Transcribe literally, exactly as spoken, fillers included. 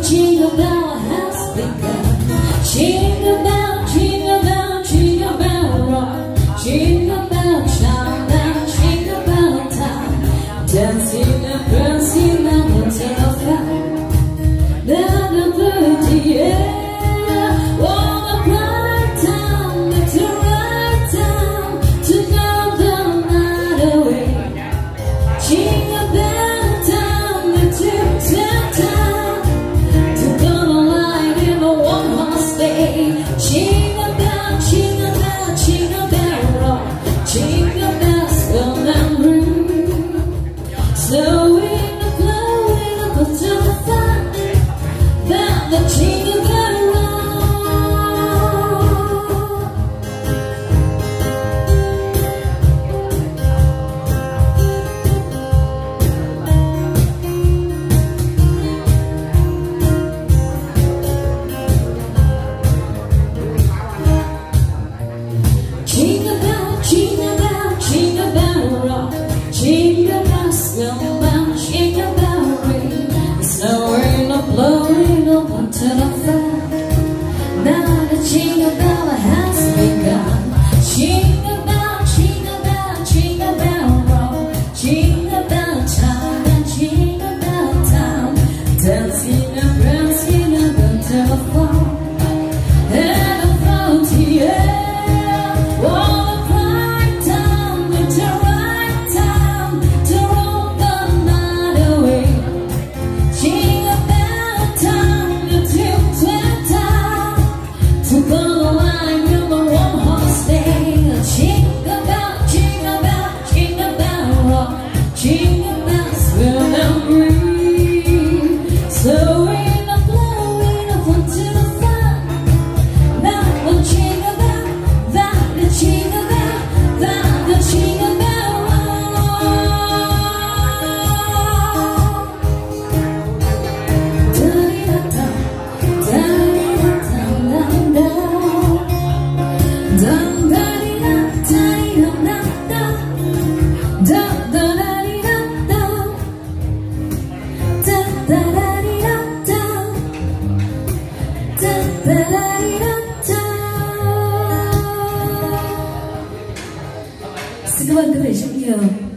jingle bell has begun. Jingle bell, jingle bell, jingle bell rock. Jingle bell, chime down, jingle bell time. Dancing and prancing and dancing of fun. Then the birthday, yeah. Oh, the bright time, it's the right time to go the night away. Jingle bell time, it's your time to go the line in a one-horse sleigh. Jingle bell, jingle bell, jingle bell rock. Jingle bells will and ring. Snowing and blowing up until the fun. Then the jingle bell rock. Jingle bell, jingle bell, jingle bell rock. Jingle bells will and jingle bell ring. Snowing and blowing up until the fun. Now the jingle bell has begun. Jingle bell, jingle bell, jingle bell rock. Jingle bell time and jingle bell time. Dancing and prancing up until the fun. And the frontier. Oh, the bright time, it's the right time to roll the night away. Jingle bell time, it's your time to go the line in the one-horse sleigh. Jingle bell, jingle bell, jingle bell rock. Jingle bells will and ring. Snowing and blowing up until the fun. Now the jingle bell, that the jingle bell, that the jingle bell rock. Da-dee-da-da, da-dee-da-da-da-da. Da-da-dee-da-da-dee-da-da-da. Da-da-da-dee-da-da. Da-da-da-dee-da-da. Da-da-da-dee-da-da. Xin cảm ơn quý vị rất nhiều.